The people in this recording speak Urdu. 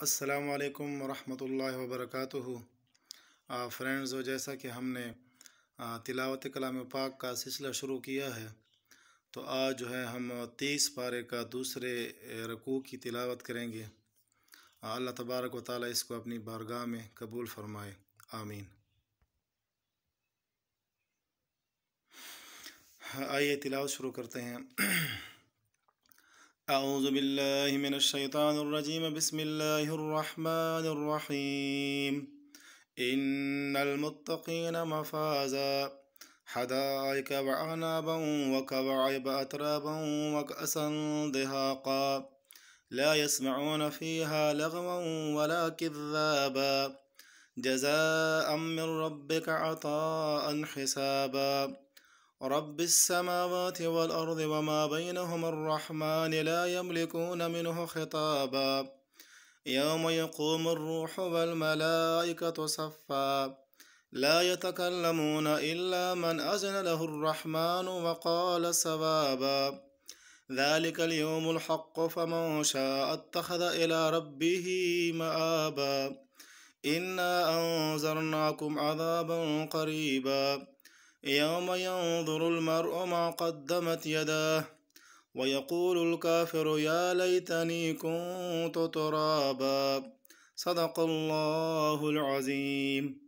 السلام علیکم ورحمۃ اللہ وبرکاتہ۔ فرینڈز، جیسا کہ ہم نے تلاوت کلام پاک کا سلسلہ شروع کیا ہے، تو آج جو ہے ہم 30 پارے کا دوسرے رکوع کی تلاوت کریں گے۔ اللہ تبارک و تعالیٰ اس کو اپنی بارگاہ میں قبول فرمائے، آمین۔ آئیے تلاوت شروع کرتے ہیں۔ اعوذ باللہ من الشیطان الرجیم، بسم اللہ الرحمن الرحیم۔ ان المتقین مفازا حدائق وعنابا وكواعب اترابا وكأسا دهاقا لا يسمعون فيها لغوا ولا كذابا جزاء من ربك عطاء حسابا رب السماوات والأرض وما بينهما الرحمن لا يملكون منه خطابا يوم يقوم الروح والملائكة صفا لا يتكلمون إلا من أذن له الرحمن وقال صوابا ذلك اليوم الحق فمن شاء اتخذ إلى ربه مآبا إنا أنذرناكم عذابا قريبا يوم ينظر المرء ما قدمت يداه ويقول الكافر يا ليتني كنت ترابا صدق الله العظيم۔